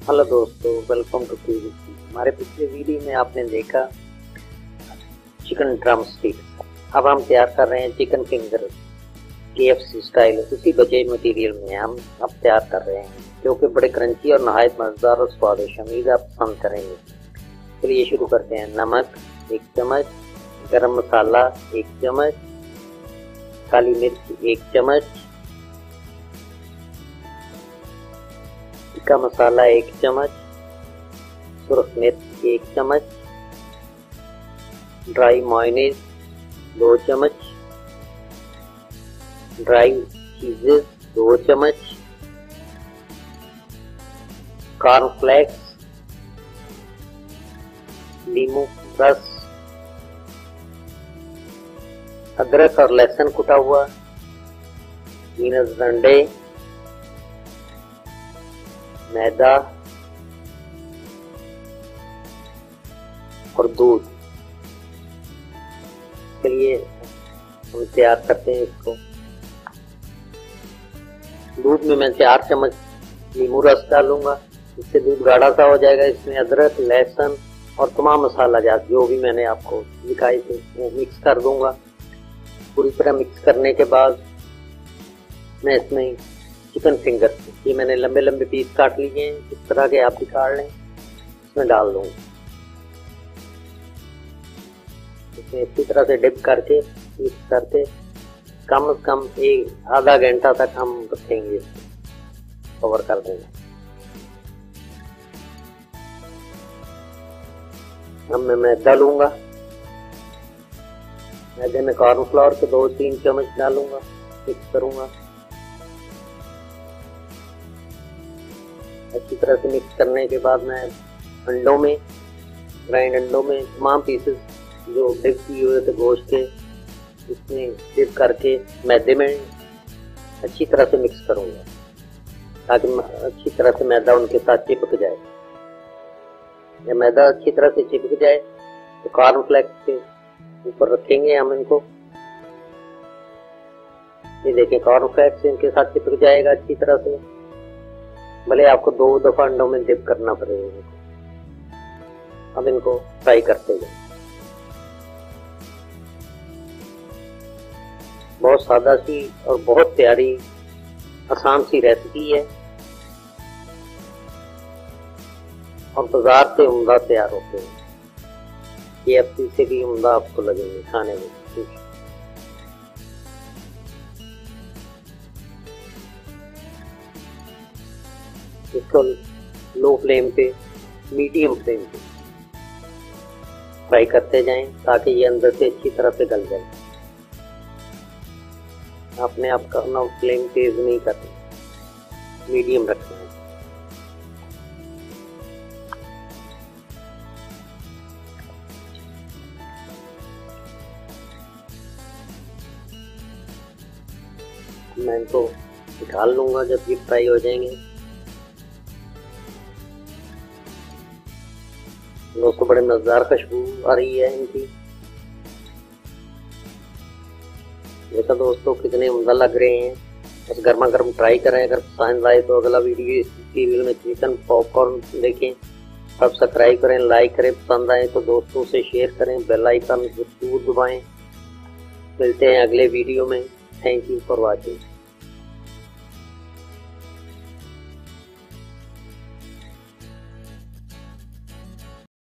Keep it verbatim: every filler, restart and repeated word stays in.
Hello दोस्तों, welcome to KFC. हमारे पिछले वीडियो में आपने देखा चिकन ड्रम स्टिक्स। अब हम तैयार कर रहे हैं चिकन फिंगर केएफसी स्टाइल। उसी बचे मटेरियल में हम अब तैयार कर रहे हैं, जो कि बड़े क्रंची और नहायत मजेदार और स्वादिष्ट। उम्मीद आप पसंद करेंगे। चलिए शुरू करते हैं। नमक एक चम्मच, गरम मसाला एक चम्मच, काली मिर्च एक चम्मच, टिक्का मसाला एक चम्मच, सुरख मिर्च एक चम्मच, ड्राई मेयोनेज़ दो चम्मच, ड्राई चीजेस दो चम्मच, कॉर्नफ्लेक्स, नींबू रस, अदरक और लहसुन कुटा हुआ, पीनट्स अंडे, मैदा और दूध। चलिए हम तैयार करते हैं इसको। दूध में मैं चार चम्मच नींबू रस डालूंगा, इससे दूध गाढ़ा सा हो जाएगा। इसमें अदरक, लहसुन और तमाम मसाला जात जो भी मैंने आपको दिखाई थे वो मिक्स कर दूंगा। पूरी तरह मिक्स करने के बाद मैं इसमें चिकन फिंगर, ये मैंने लंबे लंबे पीस काट लिए हैं, इस तरह के आप भी काट लें, इसमें डाल दूंगा। इसमें इसी तरह से डिप करके मिक्स करके कम से कम एक आधा घंटा तक हम रखेंगे, कवर कर देंगे। अब मैं मैदा लूंगा, मैदे में कॉर्नफ्लोर के दो तीन चम्मच डालूंगा, मिक्स करूंगा। अच्छी तरह से मिक्स करने के बाद मैं अंडों में, ग्राइंड अंडों में तमाम पीसेस जो डिप किए हुए थे गोश्त के, इसमें डिप करके मैदे में अच्छी तरह से मिक्स करूंगा, ताकि अच्छी तरह से मैदा उनके साथ चिपक जाए। जब मैदा अच्छी तरह से चिपक जाए तो कॉर्नफ्लेक्स के ऊपर रखेंगे हम इनको। ये देखें, कॉर्नफ्लेक्स इनके साथ चिपक जाएगा अच्छी तरह से, भले आपको दो दफा अंडों में डिप करना पड़ेगा। अब इनको फ्राई करते जाए। बहुत सादा सी और बहुत प्यारी आसान सी रेसिपी है, और बाजार से उम्दा तैयार होते हैं। केएफसी से भी उम्दा आपको लगेंगे खाने में। इसको लो फ्लेम पे, मीडियम फ्लेम पे फ्राई करते जाएं, ताकि ये अंदर से अच्छी तरह से गल जाए। आपने आप करना, फ्लेम तेज नहीं करना, मीडियम रखना है। मैं इनको निकाल लूंगा जब ये फ्राई हो जाएंगे। दोस्तों बड़े मजेदार खुशबू आ रही है इनकी। देखा दोस्तों कितने उम्दा लग रहे हैं। बस गर्मा गर्म ट्राई करें। अगर पसंद आए तो अगला वीडियो सीरियल में चिकन पॉपकॉर्न देखें। सब्सक्राइब करें, लाइक करें, पसंद आए तो दोस्तों से शेयर करें, बेल आइकन जरूर दबाएं। मिलते हैं अगले वीडियो में। Thank you for watching.